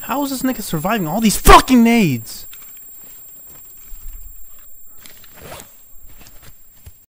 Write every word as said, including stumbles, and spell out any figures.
How is this nigga surviving all these fucking nades?